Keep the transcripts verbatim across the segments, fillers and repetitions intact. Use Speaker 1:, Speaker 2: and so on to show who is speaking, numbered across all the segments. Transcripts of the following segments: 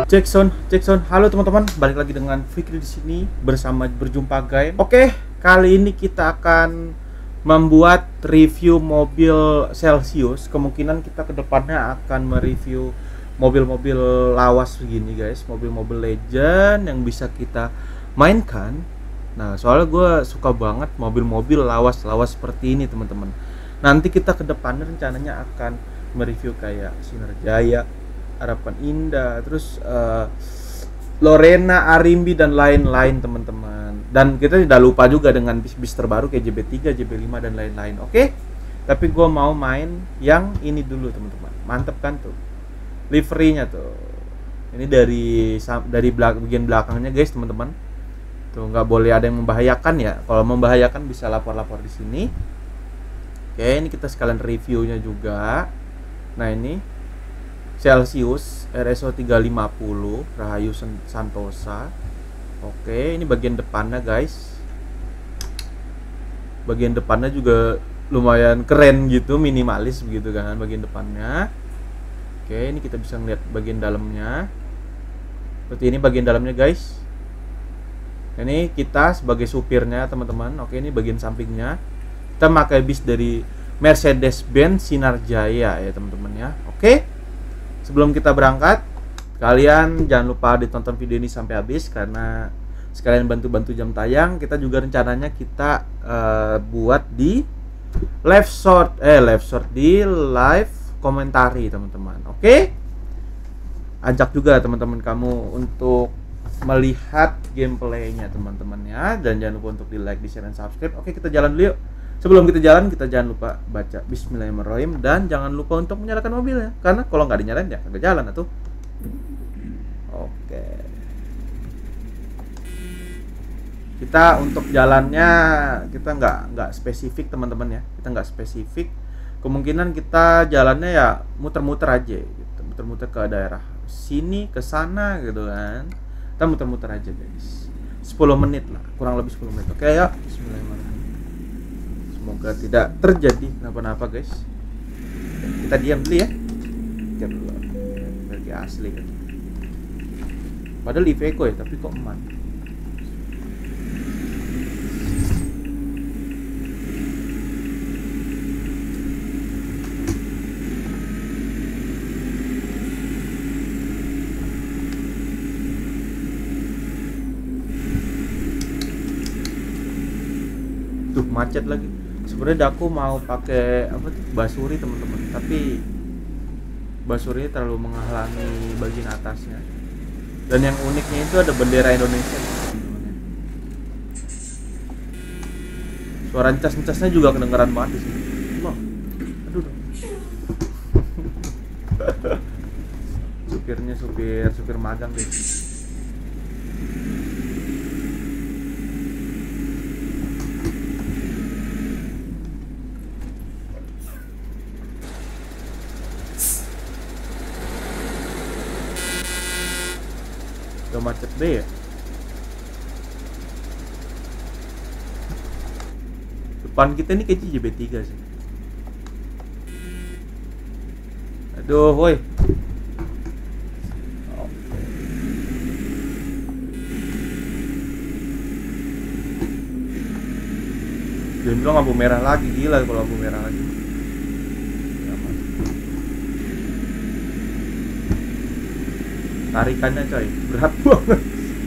Speaker 1: Jackson, Jackson, halo teman-teman, balik lagi dengan Fikri di sini bersama berjumpa guys. Oke, kali ini kita akan membuat review mobil Celsius. Kemungkinan kita kedepannya akan mereview mobil-mobil lawas begini guys, mobil-mobil legend yang bisa kita mainkan. Nah, soalnya gue suka banget mobil-mobil lawas-lawas seperti ini teman-teman. Nanti kita kedepannya rencananya akan mereview kayak Sinar Jaya, Harapan Indah, terus uh, Lorena, Arimbi dan lain-lain teman-teman. Dan kita tidak lupa juga dengan bis-bis terbaru kayak J B tiga, J B lima dan lain-lain. Oke. Tapi gue mau main yang ini dulu teman-teman. Mantep kan tuh. Liverynya tuh. Ini dari dari belak, bagian belakangnya guys teman-teman. Tuh nggak boleh ada yang membahayakan ya. Kalau membahayakan bisa lapor-lapor di sini. Oke, ini kita sekalian reviewnya juga. Nah, ini Celsius R S O tiga lima nol Rahayu Santosa. Oke, ini bagian depannya guys. Bagian depannya juga lumayan keren gitu, minimalis begitu kan bagian depannya. Oke, ini kita bisa ngeliat bagian dalamnya. Seperti ini bagian dalamnya guys. Ini kita sebagai supirnya teman-teman. Oke, ini bagian sampingnya. Kita pakai bis dari Mercedes-Benz Sinar Jaya ya teman-teman ya. Oke. Sebelum kita berangkat, kalian jangan lupa ditonton video ini sampai habis karena sekalian bantu-bantu jam tayang. Kita juga rencananya kita uh, buat di live short, eh live short di live komentari teman-teman. Oke? Ajak juga teman-teman kamu untuk melihat gameplaynya teman-teman ya. Dan jangan lupa untuk di like, di share, dan subscribe. Oke, kita jalan dulu yuk. Sebelum kita jalan, kita jangan lupa baca Bismillahirrahmanirrahim dan jangan lupa untuk menyalakan mobilnya karena kalau nggak dinyalain ya kagak jalan atuh. Oke. Kita untuk jalannya kita nggak nggak spesifik teman-teman ya. Kita nggak spesifik. Kemungkinan kita jalannya ya muter-muter aja gitu. Muter-muter ke daerah sini, ke sana gitu kan. Kita muter-muter aja guys. sepuluh menit lah, kurang lebih sepuluh menit. Oke ya. Bismillahirrahmanirrahim. Semoga tidak terjadi kenapa-napa guys. Kita diam dulu ya. Diam dulu. Berarti asli kan. Padahal Iveco ya, tapi kok eman. Tuh macet lagi. Sebenarnya aku mau pakai apa tuh basuri teman-teman, tapi basurinya terlalu menghalangi bagian atasnya. Dan yang uniknya itu ada bendera Indonesia teman-teman. Suara encas-encasnya juga kedengeran banget di sini. Loh, aduh. Supirnya supir supir magang deh. Udah macet deh ya. Depan kita ini kayak J B tiga sih. Aduh, woi. Oke. Dia bilang lampu merah lagi, gila kalau lampu merah lagi. Tarikannya coy, berat banget.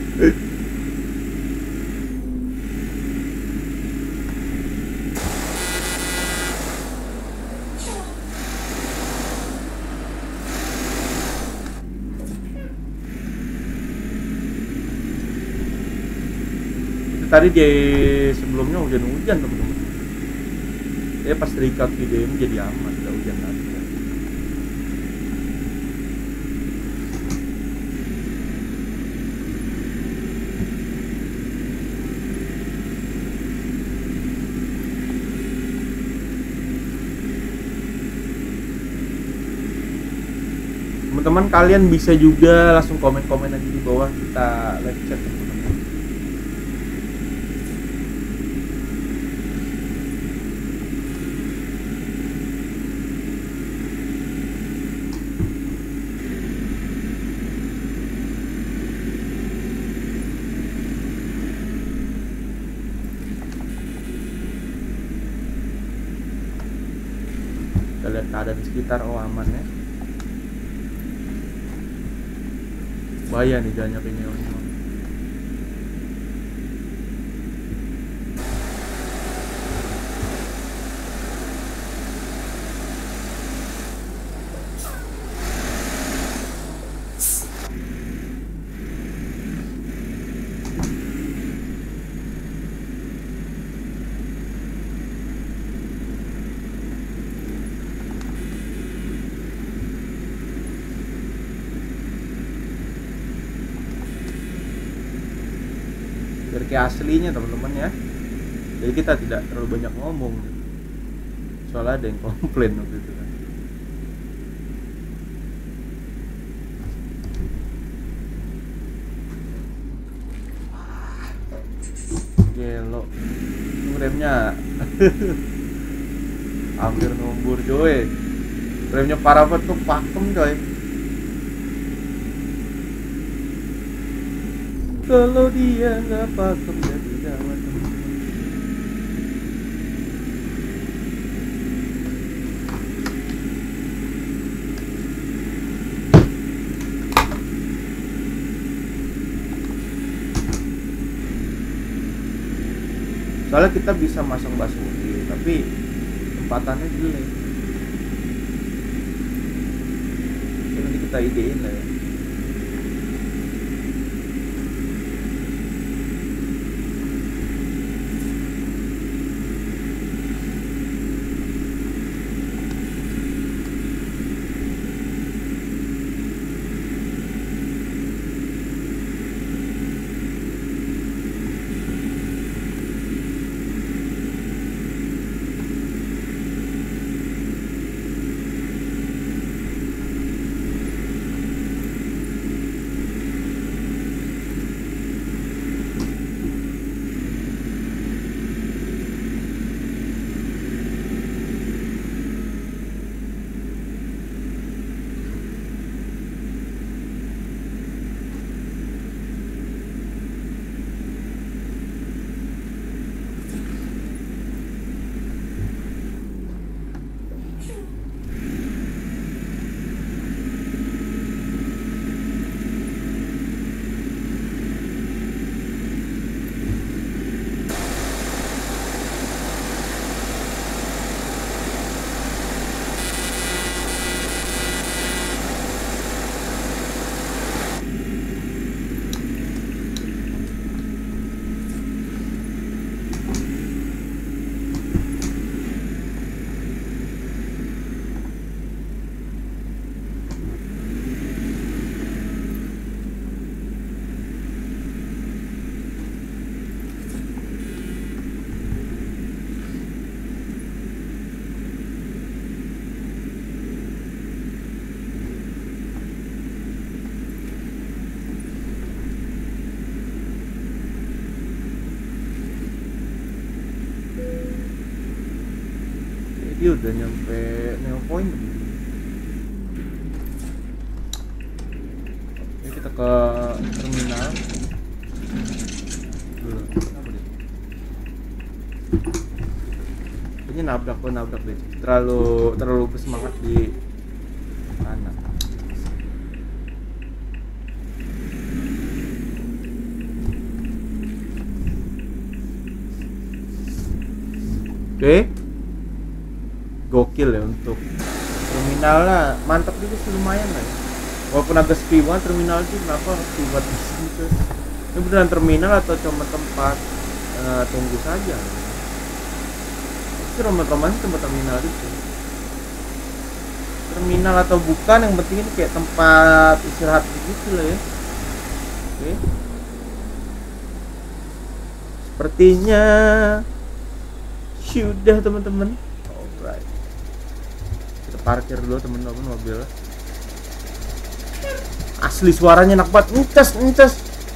Speaker 1: Itu tadi di sebelumnya hujan-hujan teman-teman. Saya pas record video ini jadi aman, gak hujan lagi. Teman-teman kalian bisa juga langsung komen-komen aja di bawah, kita live chat teman-teman. Kita lihat keadaan di sekitar. Oh, aman ya. Bahaya nih jalannya kayak neon. Biar kayak aslinya teman-teman ya. Jadi kita tidak terlalu banyak ngomong. Soalnya ada yang komplain waktu itu kan. Gelo. Remnya hampir ngombur coy. Remnya parah banget tuh, pakem coy. Kalau dia nggak pakem jadi gawat. Soalnya kita bisa masang basuri, tapi tempatannya jelek. Jadi nanti kita idein lah ya. Dia udah nyampe Neo Point. Oke, kita ke terminal dulu. Kenapa dia? Kayaknya nabrak, kok nabrak deh. Terlalu terlalu bersemangat di kanan. Oke. Okay. Gokil ya untuk terminalnya, mantap juga sih, lumayan lah ya. Walaupun agak sepi banget terminal sih, kenapa harus buat di sini tuh? Ini beneran terminal atau cuma tempat uh, tunggu saja? Itu roman-roman sih tempat terminal itu. Terminal atau bukan, yang penting ini kayak tempat istirahat gitu lah ya. Oke. Sepertinya sudah teman-teman. Alright. Kita parkir dulu teman-teman mobil. Asli suaranya enak banget, ngecas ngecas.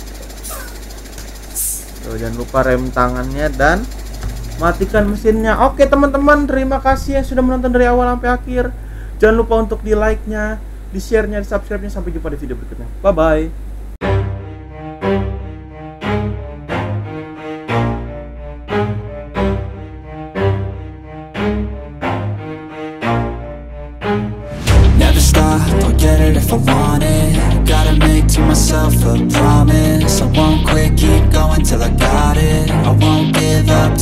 Speaker 1: Tuh, jangan lupa rem tangannya dan matikan mesinnya. Oke teman-teman, terima kasih yang sudah menonton dari awal sampai akhir. Jangan lupa untuk di like-nya, di share-nya, di subscribe-nya. Sampai jumpa di video berikutnya. Bye bye.
Speaker 2: myself a promise. I won't quit, keep going till I got it. I won't give up